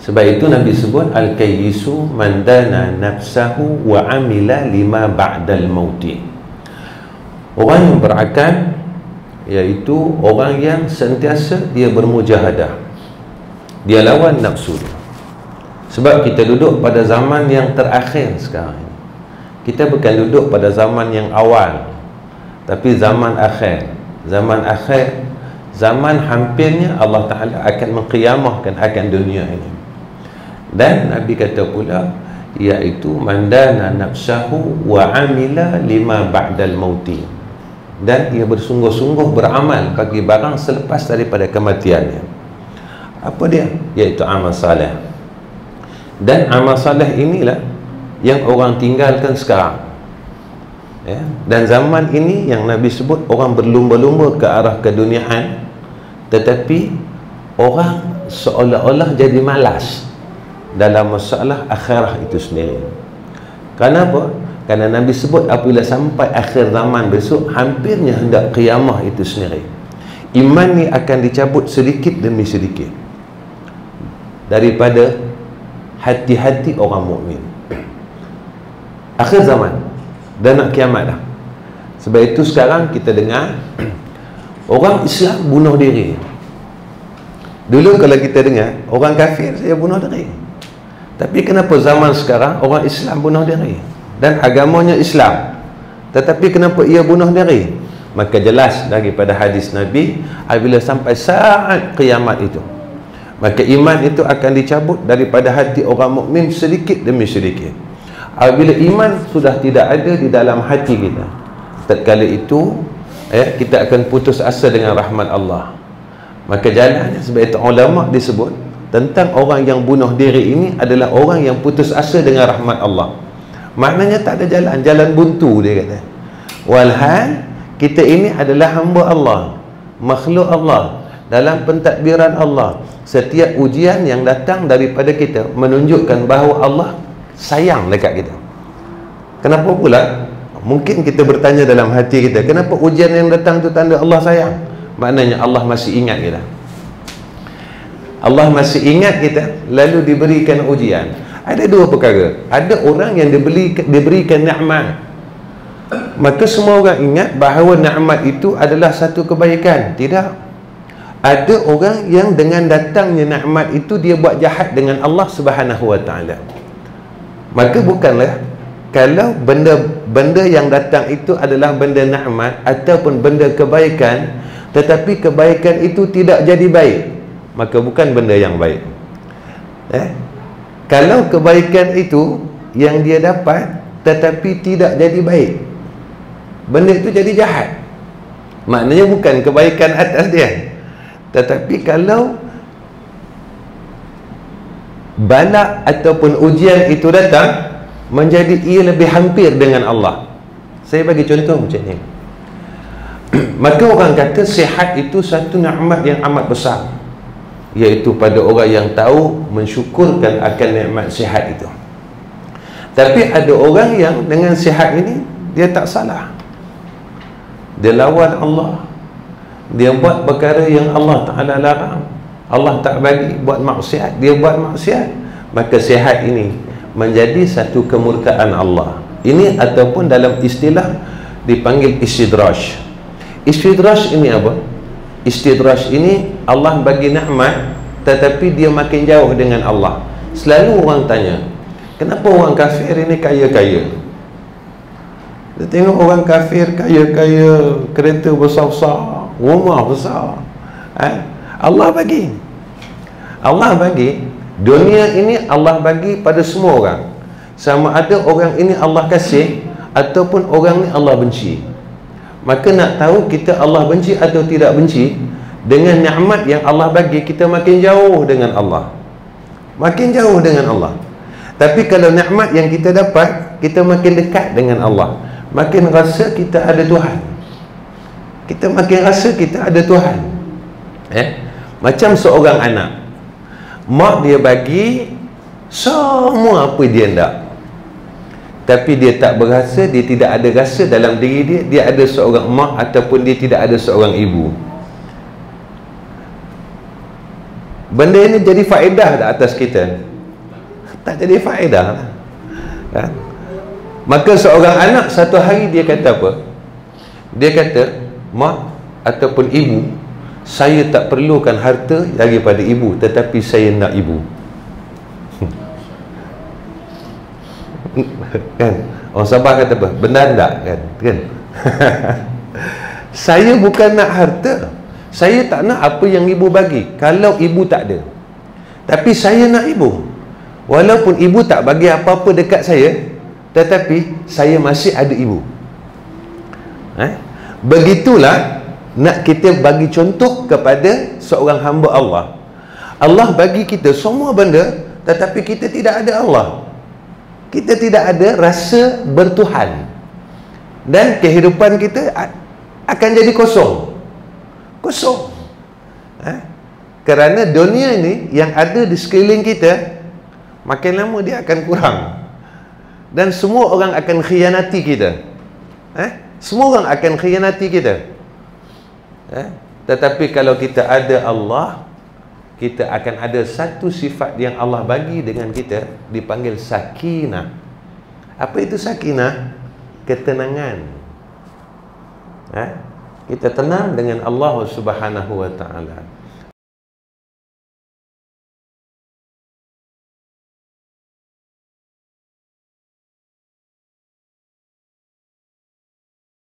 Sebab itu Nabi sebut al-kayyisu man dana nafsahu wa amila lima ba'dal mauti. Orang yang berakal iaitu orang yang sentiasa dia bermujahadah, dia lawan nafsu dia. Sebab kita duduk pada zaman yang terakhir sekarang ini. Kita bukan duduk pada zaman yang awal, tapi zaman akhir. Zaman akhir, zaman hampirnya Allah Ta'ala akan mengqiyamahkan akan dunia ini. Dan Nabi kata pula, iaitu mandana nafsahu wa amila lima ba'dal mauti, dan ia bersungguh-sungguh beramal bagi barang selepas daripada kematiannya. Apa dia? Iaitu amal salih. Dan amal salih inilah yang orang tinggalkan sekarang, ya. Dan zaman ini yang Nabi sebut orang berlumba-lumba ke arah keduniaan, tetapi orang seolah-olah jadi malas dalam masalah akhirah itu sendiri. Kenapa? Kerana Nabi sebut apabila sampai akhir zaman besok, hampirnya hendak qiyamah itu sendiri, iman ni akan dicabut sedikit demi sedikit daripada hati-hati orang mukmin. Akhir zaman dan nak kiamat dah. Sebab itu sekarang kita dengar orang Islam bunuh diri. Dulu kalau kita dengar orang kafir saya bunuh diri, tapi kenapa zaman sekarang orang Islam bunuh diri dan agamanya Islam, tetapi kenapa ia bunuh diri? Maka jelas daripada hadis Nabi, apabila sampai saat kiamat itu, maka iman itu akan dicabut daripada hati orang mukmin sedikit demi sedikit. Apabila iman sudah tidak ada di dalam hati kita, tatkala itu kita akan putus asa dengan rahmat Allah. Maka jalannya, sebab itu ulama disebut tentang orang yang bunuh diri ini adalah orang yang putus asa dengan rahmat Allah. Maknanya tak ada jalan, jalan buntu dia kata. Walhal kita ini adalah hamba Allah, makhluk Allah, dalam pentadbiran Allah. Setiap ujian yang datang daripada kita menunjukkan bahawa Allah sayang dekat kita. Kenapa pula? Mungkin kita bertanya dalam hati kita, kenapa ujian yang datang tu tanda Allah sayang? Maknanya Allah masih ingat kita. Allah masih ingat kita, lalu diberikan ujian. Ada dua perkara. Ada orang yang diberikan nikmat, maka semua orang ingat bahawa nikmat itu adalah satu kebaikan. Tidak. Ada orang yang dengan datangnya nikmat itu dia buat jahat dengan Allah Subhanahu Wa Taala. Maka bukanlah kalau benda yang datang itu adalah benda nikmat ataupun benda kebaikan, tetapi kebaikan itu tidak jadi baik, maka bukan benda yang baik. Kalau kebaikan itu yang dia dapat tetapi tidak jadi baik, benda itu jadi jahat, maknanya bukan kebaikan atas dia. Tetapi kalau bala ataupun ujian itu datang, menjadi ia lebih hampir dengan Allah. Saya bagi contoh macam ni. Maka orang kata sihat itu satu nikmat yang amat besar, iaitu pada orang yang tahu mensyukurkan akan nikmat sihat itu. Tapi ada orang yang dengan sihat ini dia tak salah, dia lawan Allah, dia buat perkara yang Allah Ta'ala larang, Allah tak bagi, buat maksiat, dia buat maksiat, maka sihat ini menjadi satu kemurkaan Allah. Ini ataupun dalam istilah dipanggil istidraj. Istidraj ini apa? Istidraj ini Allah bagi nikmat tetapi dia makin jauh dengan Allah. Selalu orang tanya, kenapa orang kafir ini kaya-kaya? Dia tengok orang kafir kaya-kaya, kereta besar-besar, rumah besar. Allah bagi. Allah bagi. Dunia ini Allah bagi pada semua orang. Sama ada orang ini Allah kasih ataupun orang ni Allah benci. Maka nak tahu kita Allah benci atau tidak benci, dengan nikmat yang Allah bagi kita makin jauh dengan Allah. Makin jauh dengan Allah. Tapi kalau nikmat yang kita dapat, kita makin dekat dengan Allah, makin rasa kita ada Tuhan. Kita makin rasa kita ada Tuhan. Macam seorang anak, mak dia bagi semua apa dia nak, tapi dia tak berasa, dia tidak ada rasa dalam diri dia ada seorang mak ataupun dia tidak ada seorang ibu. benda ini jadi faedah tak atas kita? Tak jadi faedah lah. Kan? Maka seorang anak satu hari dia kata apa? Dia kata, mak ataupun ibu, saya tak perlukan harta daripada ibu, tetapi saya nak ibu. Kan? Orang Sabah kata apa? Benar tak? Kan? Saya bukan nak harta, saya tak nak apa yang ibu bagi kalau ibu tak ada, tapi saya nak ibu. Walaupun ibu tak bagi apa-apa dekat saya, tetapi saya masih ada ibu. Begitulah nak kita bagi contoh kepada seorang hamba Allah. Allah bagi kita semua benda, tetapi kita tidak ada Allah. Kita tidak ada rasa bertuhan, dan kehidupan kita akan jadi kosong. Kerana dunia ini yang ada di sekeliling kita, makin lama dia akan kurang, dan semua orang akan khianati kita. Semua orang akan khianati kita. Tetapi kalau kita ada Allah, kita akan ada satu sifat yang Allah bagi dengan kita, dipanggil sakinah. Apa itu sakinah? Ketenangan. Kita tenang dengan Allah Subhanahu wa ta'ala.